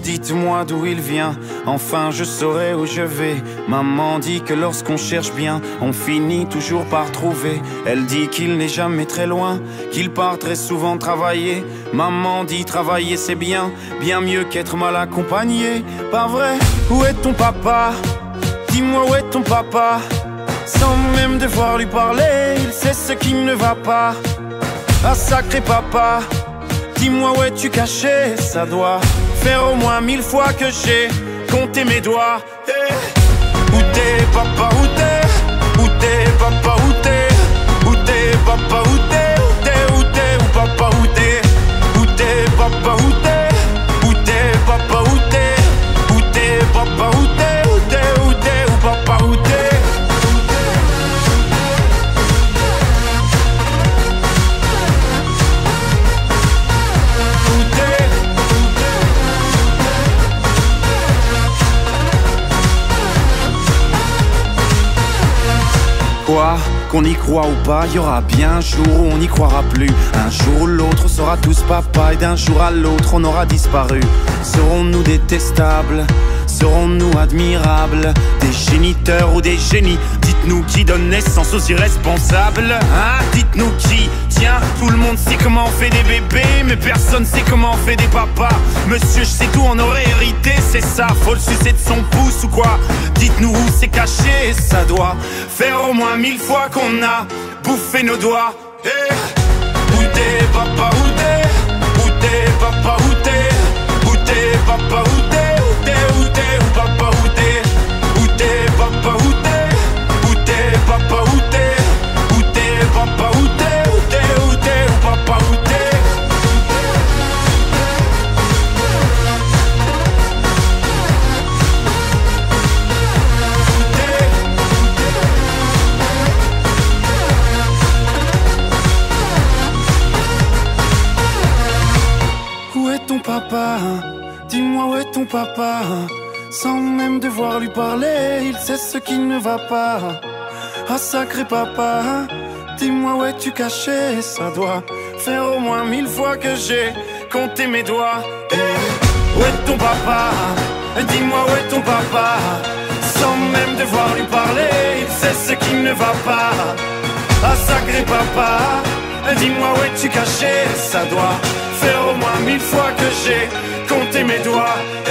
Dites-moi d'où il vient, enfin je saurai où je vais. Maman dit que lorsqu'on cherche bien, on finit toujours par trouver. Elle dit qu'il n'est jamais très loin, qu'il part très souvent travailler. Maman dit travailler c'est bien, bien mieux qu'être mal accompagné. Pas vrai? Où est ton papa? Dis-moi où est ton papa? Sans même devoir lui parler, il sait ce qui ne va pas. Ah sacré papa, dis-moi où es-tu caché? Ça doit faire au moins 1000 fois que j'ai compté mes doigts. Hey. Où t'es papa, où t'es? Où t'es papa, où t'es? Où t'es papa, où t'es? Où t'es, où t'es, où papa, où t'es? Où t'es papa, où t'es? Où t'es papa, où t'es? Où t'es papa, où t'es? Où t'es, où t'es, où papa, où t'es? Quoi? Qu'on y croit ou pas, y aura bien un jour où on n'y croira plus. Un jour ou l'autre, on sera tous papa, et d'un jour à l'autre, on aura disparu. Serons-nous détestables? Serons-nous admirables? Des géniteurs ou des génies? Dites-nous qui donne naissance aux irresponsables? Hein? Dites-nous qui? Tiens, tout le monde sait comment on fait des bébés, mais personne sait comment on fait des papas. Monsieur, je sais tout, on aurait hérité, c'est ça. Faut le sucer de son pouce ou quoi? Dites-nous où c'est caché, ça doit faire au moins 1000 fois qu'on a bouffé nos doigts. Hey. Où t'es papa, où t'es? Où t'es papa, où t'es? Où t'es papa, où t'es? Où t'es, où t'es, où papa, où t'es? Où t'es papa, où t'es? Où t'es papa, où t'es? Où t'es papa, où t'es? Où t'es, où t'es, où papa, où t'es? Où est ton papa? Dis-moi où est ton papa? Sans même devoir lui parler, il sait ce qui ne va pas. Ah sacré papa, dis-moi où es-tu caché? Ça doit faire au moins 1000 fois que j'ai compté mes doigts. Hey. Où est ton papa? Dis-moi où est ton papa? Sans même devoir lui parler, il sait ce qui ne va pas. Ah sacré papa, dis-moi où es-tu caché? Ça doit faire au moins 1000 fois que j'ai compté mes doigts.